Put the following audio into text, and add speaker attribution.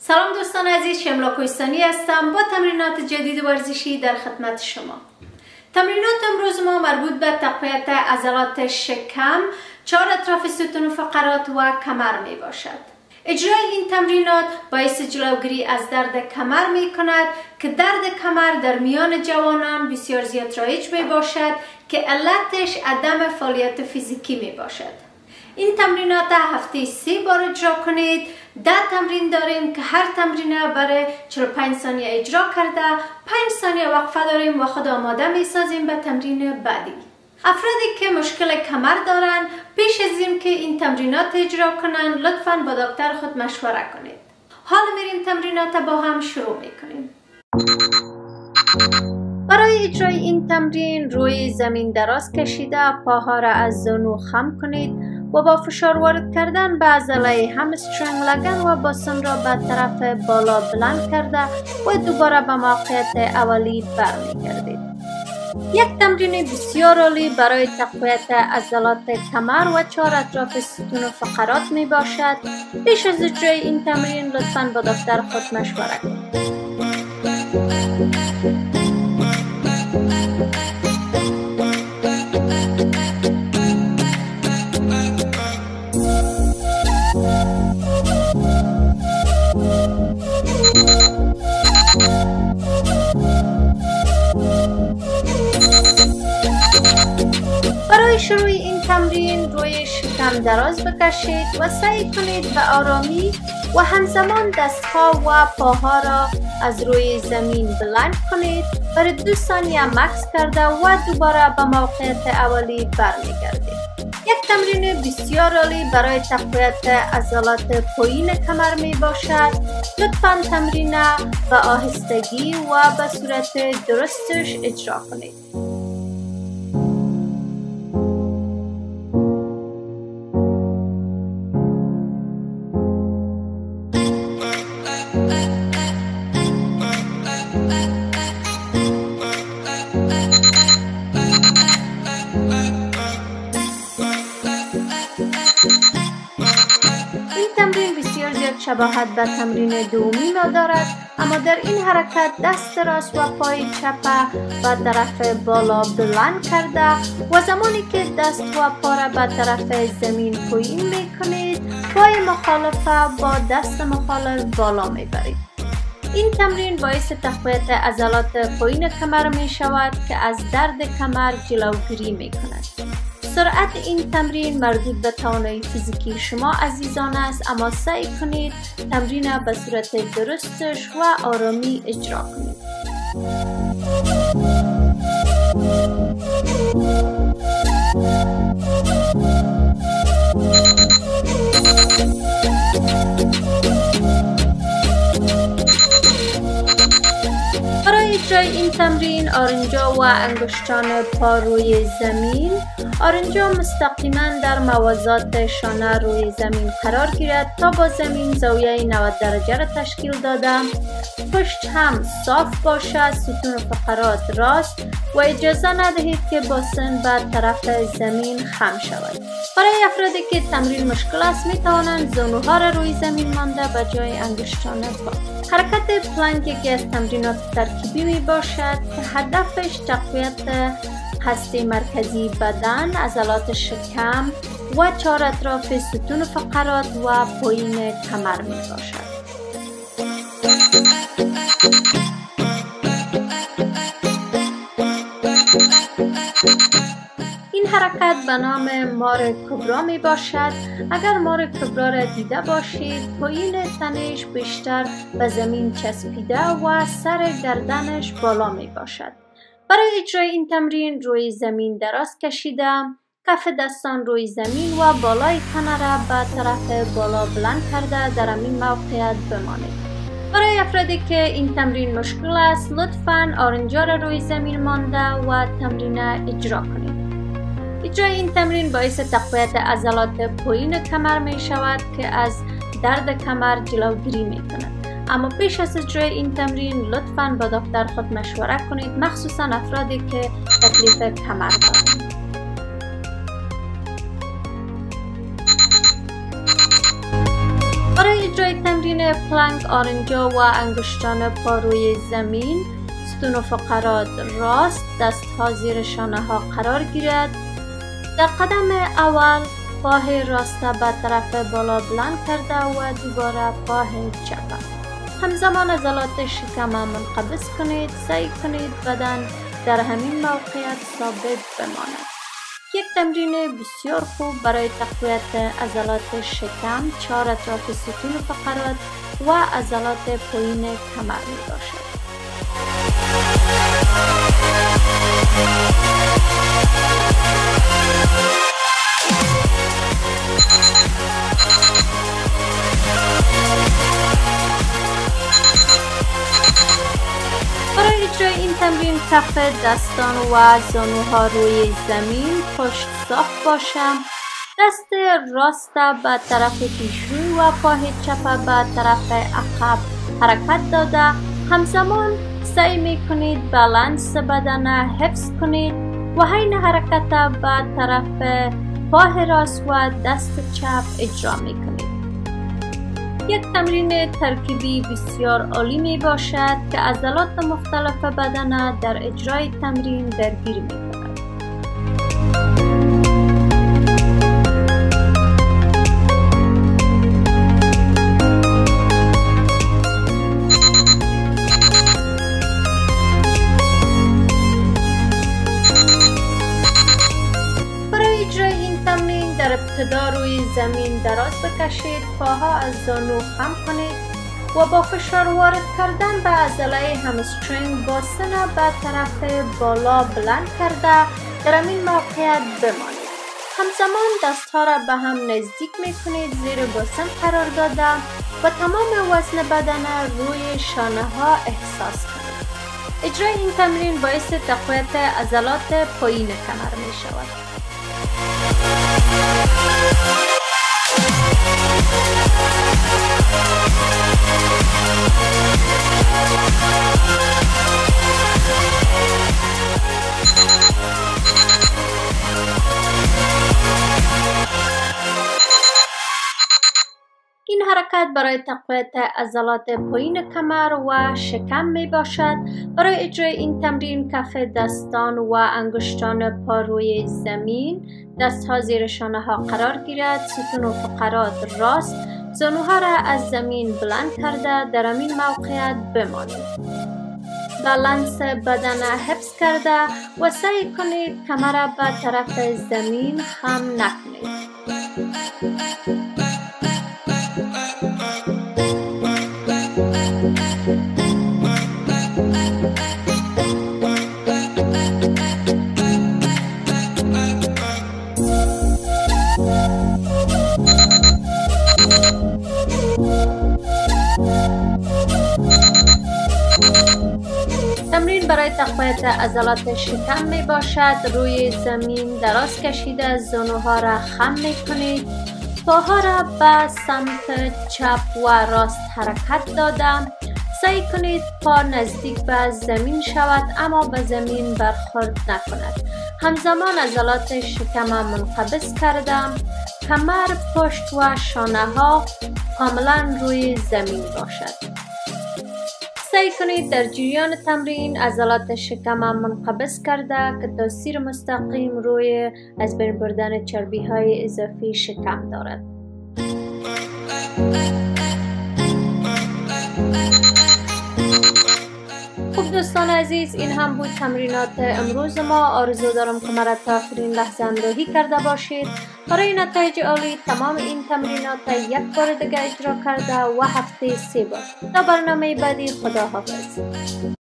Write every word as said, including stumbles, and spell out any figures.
Speaker 1: سلام دوستان عزیز، شملا کوهستانی هستم با تمرینات جدید ورزشی در خدمت شما. تمرینات امروز ما مربوط به تقویت عضلات شکم، چهار اطراف ستون و فقرات و کمر می باشد. اجرای این تمرینات باعث جلوگیری از درد کمر می کند که درد کمر در میان جوانان بسیار زیاد رایج می باشد که علتش عدم فعالیت فیزیکی می باشد. این تمرینات هفته سه بار اجرا کنید. ده تمرین داریم که هر تمرینه برای چهل و پنج ثانیه اجرا کرده پنج ثانیه وقفه داریم و خود آماده می سازیم به تمرین بعدی. افرادی که مشکل کمر دارن پیش از این که این تمرینات اجرا کنن لطفاً با دکتر خود مشوره کنید. حالا میریم تمرینات با هم شروع میکنیم. برای اجرای این تمرین روی زمین دراز کشیده پاها را از زانو خم کنید و با فشار وارد کردن به عضله همسترینگ لگن و باسن را به طرف بالا بلند کرده و دوباره به موقعیت اولی برمیگردید. یک تمرین بسیار عالی برای تقویت عضلات کمر و چهار اطراف ستون و فقرات می باشد. پیش از اجرای این تمرین لطفاً با دکتر خود مشوره کنید. برای شروع این تمرین روی شکم دراز بکشید و سعی کنید به آرامی و همزمان دستها و پاها را از روی زمین بلند کنید. برای دو ثانیه مکث کرده و دوباره به موقعیت اولی برمیگردید. یک تمرین بسیار عالی برای تقویت عضلات پایین کمر می باشد. لطفاً تمرین به آهستگی و به صورت درستش اجرا کنید. شباهت به تمرین دومی ما دارد، اما در این حرکت دست راست و پای چپ به طرف بالا بلند کرده و زمانی که دست و پا را به طرف زمین پایین می کنید پای مخالف با دست مخالف بالا می برید. این تمرین باعث تقویت عضلات پایین کمر می شود که از درد کمر جلوگیری می کند. سرعت این تمرین مربوط به توانایی فیزیکی شما عزیزان است، اما سعی کنید تمرین به صورت درستش و آرامی اجرا کنید. برای اجرای این تمرین آرنجا و انگشتان پا روی زمین، آرنجا مستقیما در موازات شانه روی زمین قرار گیرد تا با زمین زاویه نود درجه را تشکیل دادم. پشت هم صاف باشد، ستون و فقرات راست و اجازه ندهید که باسن به طرف زمین خم شود. برای افرادی که تمرین مشکل است می توانند زانوها را روی زمین مانده به جای انگشتان پا. حرکت پلانک یکی از تمرینات ترکیبی می باشد که هدفش تقویت هسته مرکزی بدن، عضلات شکم و چهار اطراف ستون فقرات و پایین کمر می باشد. این حرکت به نام مار کبرا می باشد. اگر مار کبرا را دیده باشید پایین تنش بیشتر به زمین چسبیده و سر گردنش بالا می باشد. برای اجرای این تمرین روی زمین دراز کشیدم، کف دستان روی زمین و بالای تنه را به طرف بالا بلند کرده در این موقعیت بمانید. برای افرادی که این تمرین مشکل است لطفاً آرنجا را روی زمین مانده و تمرین اجرا کنید. اجرای این تمرین باعث تقویت عضلات پایین کمر می شود که از درد کمر جلوگیری می کند. اما پیش از اجرای این تمرین لطفاً با دکتر خود مشوره کنید، مخصوصاً افرادی که تکلیف کمر دارند. برای اجرای تمرین پلانک آرنجا و انگشتان پا روی زمین، ستون و فقرات راست، دستها زیر شانه ها قرار گیرد. در قدم اول پای راست به طرف بالا بلند کرده و دوباره پای چپ. همزمان عضلات شکم منقبض کنید. سعی کنید بدن در همین موقعیت ثابت بماند. یک تمرین بسیار خوب برای تقویت عضلات شکم، چهار اطراف ستون و فقرات و عضلات پایین کمر می باشد. برای اجرای این تمرین کف دستان و زانوها روی زمین، پشت صاف باشم. دست راست به طرف پیشروی و پای چپ به طرف عقب حرکت داده همزمان سعی می کنید بالانس بدن حفظ کنید و حین حرکت به طرف پای راست و دست چپ اجرا می کنید. یک تمرین ترکیبی بسیار عالی می باشد که عضلات مختلف بدن در اجرای تمرین درگیر می کند. در ابتدا روی زمین دراز بکشید، پاها از زانو خم کنید و با فشار وارد کردن به عضله همسترینگ باسن به طرف بالا بلند کرده در این موقعیت بمانید. همزمان دستها را به هم نزدیک می کنید، زیر باسن قرار داده و تمام وزن بدن روی شانه ها احساس کنید. اجرای این تمرین باعث تقویت عضلات پایین کمر می شود. این حرکت برای تقویت عضلات پایین کمر و شکم می باشد. برای اجرای این تمرین کف دستان و انگشتان پا روی زمین، دستها زیر شانه ها قرار گیرد، ستون و فقرات راست، زانوها را از زمین بلند کرده در این موقعیت بمانید. بالانس بدن حفظ کرده و سعی کنید کمر به طرف زمین خم نکنید. تمرین برای تقویت عضلات شکم می باشد. روی زمین دراز کشیده زانوها را خم می کنید. پاها را به سمت چپ و راست حرکت داده. سعی کنید پا نزدیک به زمین شود اما به زمین برخورد نکند. همزمان عضلات شکم منقبض کردم. کمر، پشت و شانه ها کاملا روی زمین باشد. سعی کنید در جریان تمرین عضلات شکم منقبض کرده که تاثیر مستقیم روی از بین بردن چربی های اضافی شکم دارد. خب دوستان عزیز، این هم بود تمرینات امروز ما. آرزو دارم که مرا تا آخرین لحظه همراهی کرده باشید. برای نتایج عالی تمام این تمرینات یک بار دیگه اجرا کرده و هفته سه بار. تا برنامه بعدی، خدا حافظ.